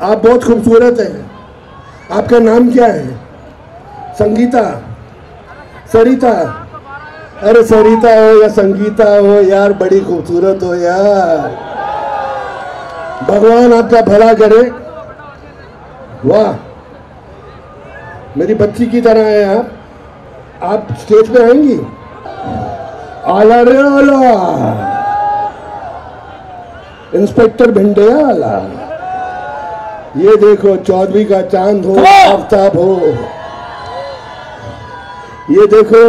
आप बहुत खूबसूरत हैं। आपका नाम क्या है? संगीता, सरिता। अरे सरिता हो या संगीता हो यार, बड़ी खूबसूरत हो यार। भगवान आपका भला करे। वाह, मेरी बच्ची की तरह है आप स्टेज पे आएंगी? आला रे आला, इंस्पेक्टर भिंडिया आला। ये देखो, चौधरी का चांद हो, आफ्ताब हो। ये देखो,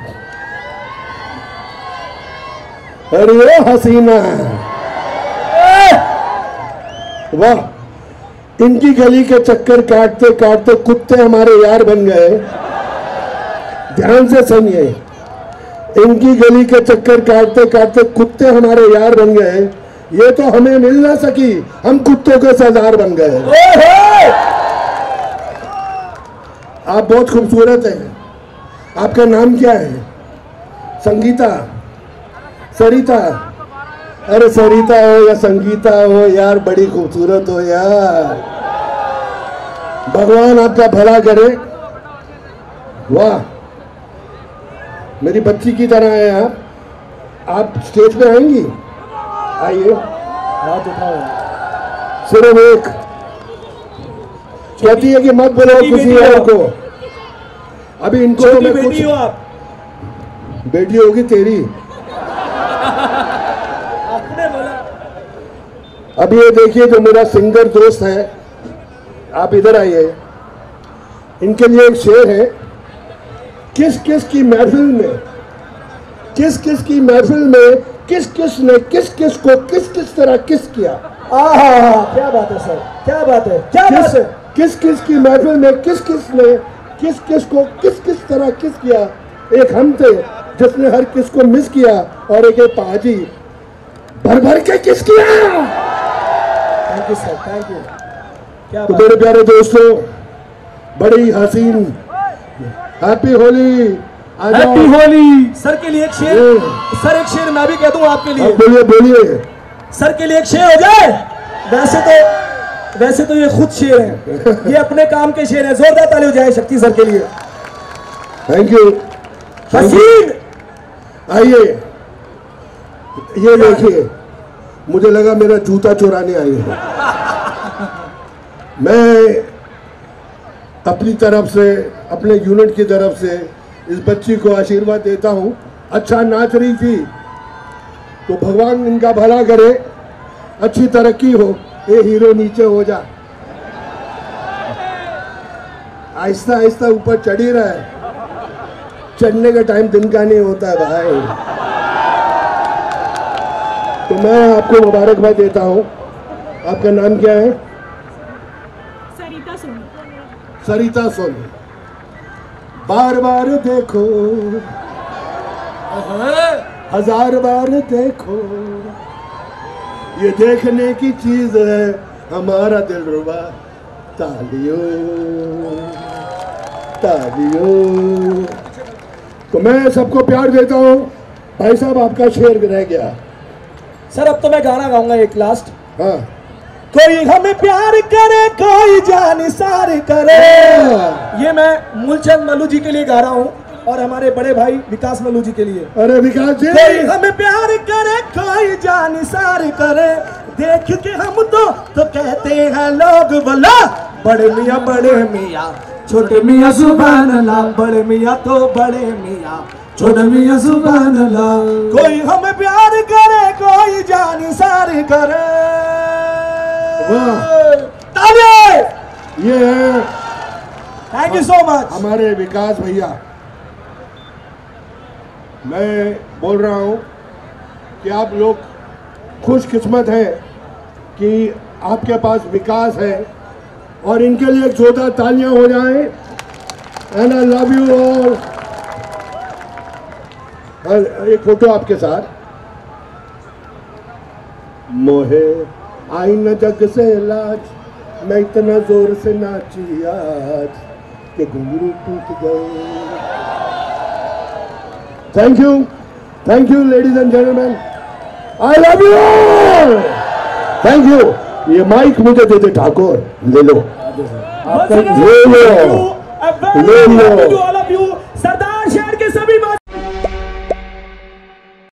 अरे हसीना, वाह। इनकी गली के चक्कर काटते काटते कुत्ते हमारे यार बन गए। ध्यान से सुनिए, इनकी गली के चक्कर काटते काटते कुत्ते हमारे यार बन गए। ये तो हमें मिल ना सकी, हम कुत्तों के सरदार बन गए। आप बहुत खूबसूरत हैं। आपका नाम क्या है? संगीता, सरिता। अरे सरिता हो या संगीता हो यार, बड़ी खूबसूरत हो यार। भगवान आपका भला करे। वाह, मेरी बच्ची की तरह है आप स्टेज पे आएंगी? आइए, हाथ उठाओ। सिर्फ एक कहती है कि मत बोलो किसी और को। अभी इनको तो मैं बेटी हो आप। बेटी होगी तेरी। आपने बोला। अब ये देखिए, जो मेरा सिंगर दोस्त है, आप इधर आइए। इनके लिए एक शेर है। किस किस की महफिल में, किस किस की महफिल में, किस किस ने किस किस को किस किस तरह किस किया। क्या बात है सर, क्या बात है, क्या बात है। किस किस की महफिल में किस किस ने किस किस को किस किस तरह किस किया। एक हम थे जिसने हर किस को मिस किया, और एक पाजी भर भर के किस किया। Thank you sir, thank you. क्या तो मेरे प्यारे दोस्तों, बड़ी हसीन happy Holi, happy Holi. Sir के लिए एक शेर, सर एक शेर मैं भी कह दूं आपके लिए। बोलिए बोलिए। सर के लिए एक शेर हो जाए। वैसे तो ये खुद शेर है, ये अपने काम के शेर है। जोरदार ताली हो जाए शक्ति सर के लिए। Thank you. हसीन, आइए, ये देखिए, मुझे लगा मेरा जूता चुराने आई है। मैं अपनी तरफ से, अपने यूनिट की तरफ से इस बच्ची को आशीर्वाद देता हूँ। अच्छा नाच रही थी तो भगवान इनका भला करे, अच्छी तरक्की हो। ए हीरो नीचे हो जा, आहिस्ता आहिस्ता ऊपर चढ़ ही रहा है। चढ़ने का टाइम दिन का नहीं होता है भाई। तो मैं आपको मुबारकबाद देता हूँ। आपका नाम क्या है? सरिता सोनी। सरिता सोनी। बार बार देखो, हजार बार देखो, ये देखने की चीज है हमारा दिलरुबा। तालियों तालियों। तो मैं सबको प्यार देता हूँ। भाई साहब, आपका शेर रह गया। सर अब तो मैं गाना गाऊंगा एक लास्ट। हाँ, कोई हमें प्यार करे, कोई जान सार करे। ये मैं मूलचंद मल्लू जी के लिए गा रहा हूँ, और हमारे बड़े भाई विकास मल्लू जी के लिए। अरे विकास जी। कोई हमें प्यार करे, कोई जान सार करे, देख के हम तो कहते हैं लोग बोला बड़े मियाँ छोटे मियाँ सुभान अल्लाह। बड़े मियाँ तो बड़े मियाँ, छोटे मियाँ सुभान अल्लाह। कोई हमें प्यार करे, कोई जान सार करे। वाह, ताली। ये है थैंक यू सो मच हमारे विकास भैया। मैं बोल रहा हूँ कि आप लोग खुशकिस्मत हैं कि आपके पास विकास है, और इनके लिए जोरदार तालियां हो जाएं। And I love you all. एक फोटो आपके साथ। मोहे आई न जग से लाज, मैं इतना जोर से नाची आज कि घुंघरू टूट गए। Thank you ladies and gentleman, I love you. Thank you. ये माइक मुझे दे दे ठाकुर, ले लो Once again, ले लो thank you. A very ले happy low to all of you.